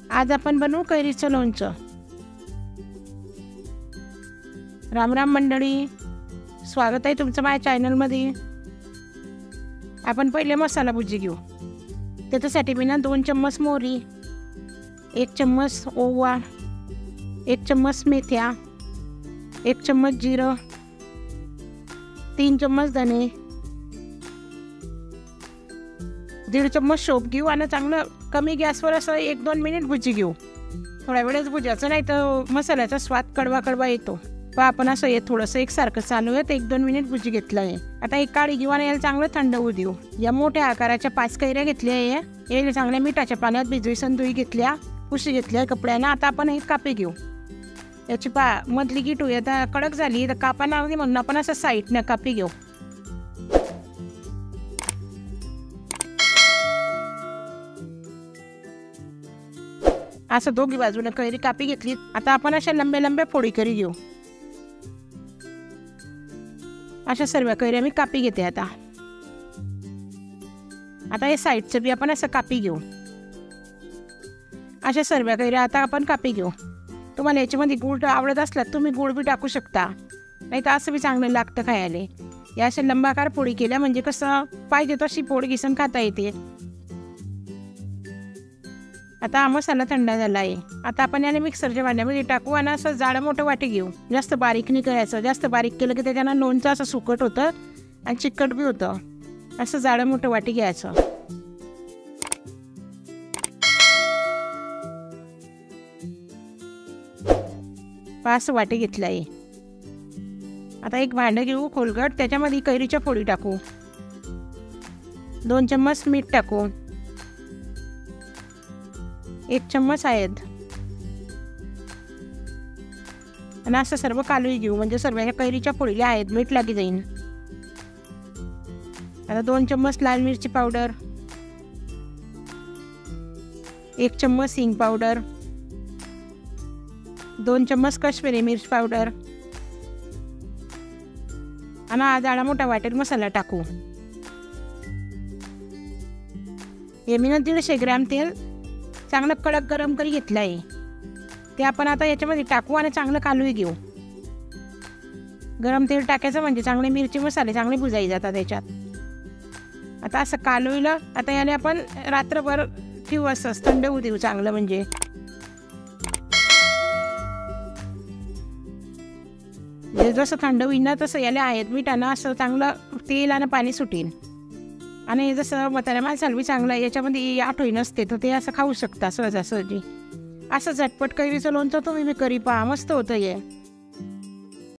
आज आपण बनवू कैरीचं लोणचं। राम राम मंडळी, स्वागत आहे तुमचं माझ्या चॅनलमध्ये। आपण पहिले मसाला भुजी घेऊ। त्याच्यासाठी मी 2 चम्मच मोहरी, 1 चम्मच ओवा, 1 चम्मच मेथ्या, 1 चम्मच जिरं, 3 चम्मच धने, 1.5 चम्मच शोप घेऊ आणि चांगलं कमी गॅसवर असं 1-2 मिनिट भुजी घेऊ। थोड्या वेळच भुजायचं, नाही तर मसाल्याचा स्वाद कडवा कडवा येतो। पण आपण असं थोडंसं एकसारखं चालू आहे, 1-2 मिनिट भुजी घेतलं आहे। आता एक काळी घेऊ आणि याला चांगलं थंड होऊ देऊ। या मोठ्या आकाराच्या 5 कैऱ्या घेतल्या आहे। याला चांगल्या मिठाच्या पाण्यात भिजवी संधुई घेतल्या, पुशी घेतल्या कपड्यानं। आता आपण एक कापे घेऊ। याची मधली गिटू आता कडक झाली तर कापाना म्हणून आपण असं साईडनं कापी घेऊ। असं दोघी बाजूने कैरी कापी घेतली। आता आपण अशा लंब्या लंब्या फोडी करी घेऊ। अशा सर्व कैऱ्या मी कापी घेते। आता हे साईडचं बी आपण असं कापी घेऊ। अशा सर्व कैऱ्या आता आपण कापी घेऊ। तुम्हाला याच्यामध्ये गूळ आवडत असला तुम्ही गूळ बी टाकू शकता, नाही तर असं बी चांगलं लागतं खायला। या अशा लंबाकार फोडी केल्या म्हणजे कसं पाहिजे तशी फोड घिसून खाता येते। आता हा मसाला थंड झाला आहे। आता आपण याने मिक्सरच्या भांड्यामध्ये टाकू आणि असं जाडं मोठं वाटी घेऊ। जास्त बारीक नाही करायचं, जास्त बारीक केलं की त्याच्यानं लोणचं असं सुकट होतं आणि चिकट बी होतं। असं जाडं मोठं वाटी घ्यायचं। पाच वाटी घेतलं आहे। आता एक भांडं घेऊ खोलगट, त्याच्यामध्ये कैरीच्या फोडी टाकू, 2 चम्मच मीठ टाकू, 1 चम्मच हळद आणि असं सर्व कालवून घेऊ, म्हणजे सर्व कैरीच्या फोडीला हळद मीठ लागी जाईल। आता 2 चम्मच लाल मिरची पावडर, 1 चम्मच हिंग पावडर, 2 चम्मच काश्मीरी मिर्च पावडर आणि हा जाडा मोठा वाटेल मसाला टाकू। हे मी 150 ग्रॅम तेल चांगलं कडक गरम करी घेतलं आहे, ते आपण आता याच्यामध्ये टाकू आणि चांगलं कालवून घेऊ। गरम तेल टाकायचं म्हणजे चांगले मिरची मसाले चांगले भुजाई जातात त्याच्यात। आता असं कालवलं, आता याने आपण रात्रभर ठेवू, असं थंड होऊ देऊ चांगलं। म्हणजे जसं थंड होईल ना तसं याला आहेत मिठानं असं चांगलं तेल आणि पाणी सुटेल। आणि जसं म्हाताऱ्या माणसाला बी चांगलं याच्यामध्ये आठवण नसते तर ते असं खाऊ शकता सहजासहजी। असं झटपट कैरीचं लोणचं तुम्ही बी करी पहा, मस्त होतं हे।